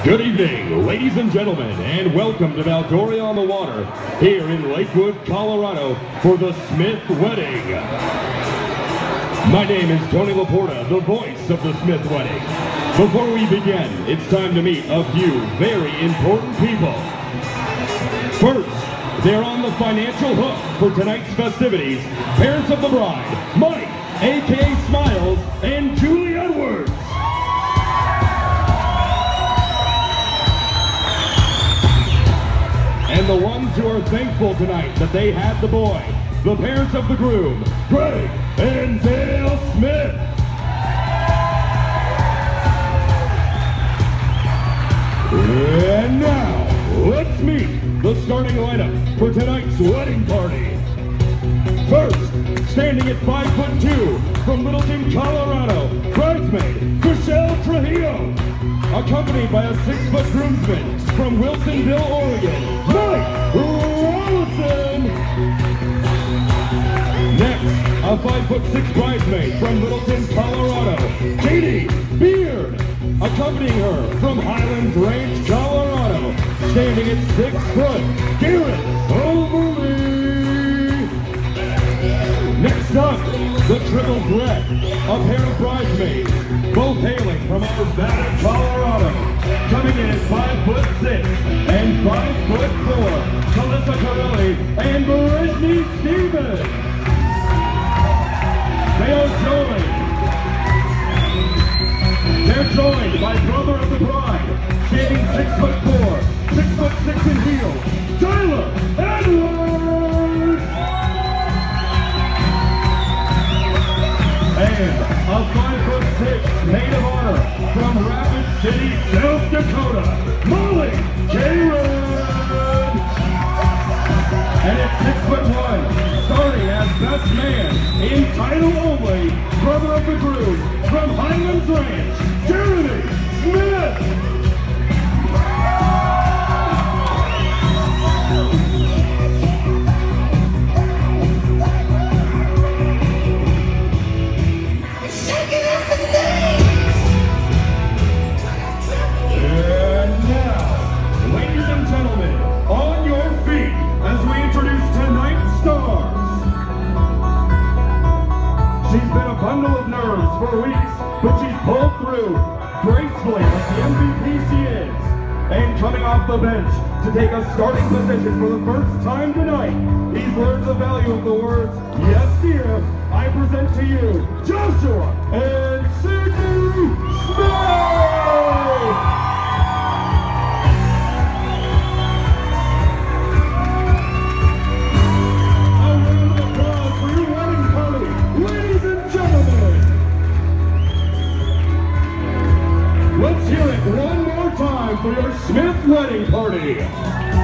Good evening, ladies and gentlemen, and welcome to Valdoria on the Water, here in Lakewood, Colorado, for the Smith Wedding. My name is Tony LaPorta, the voice of the Smith Wedding. Before we begin, it's time to meet a few very important people. First, they're on the financial hook for tonight's festivities, parents of the bride, Mike, a.k.a. Smiles, and Julie Edwards. And the ones who are thankful tonight that they had the boy, the parents of the groom, Greg and Dale Smith. And now, let's meet the starting lineup for tonight's wedding party. First, standing at 5'2", from Littleton, Colorado, bridesmaid Michelle Trujillo, accompanied by a 6-foot groomsman from Wilsonville, Oregon, Mike Rollison. Next, a 5'6" bridesmaid from Littleton, Colorado, Katie Beard, accompanying her from Highlands Ranch, Colorado, standing at 6 foot, Garrett Overly. Next up, the triple threat, a pair of bridesmaids, both hailing from Arvada, Colorado, coming in at 5'6" and 5'4", Calissa Corelli and Brittany Stevens. They're joined by brother of the bride, standing 6'4", 6'6" in heels, Tyler Edwards. And a 5'6" maid of honor from Rapid City, South Dakota, Molly Karen. And at 6'1", starting as best man in title only, brother of the groom from Highlands Ranch, Jeremy Smith. And now, ladies and gentlemen, on your feet as we introduce tonight's stars. She's been a bundle of nerves for weeks, but she's pulled through gracefully like the MVP she is. And coming off the bench to take a starting position for the first time tonight, he's learned the value of the words, "Yes, dear." I present to you, Joshua and Sydney Smith! Let's hear it one more time for your Smith wedding party.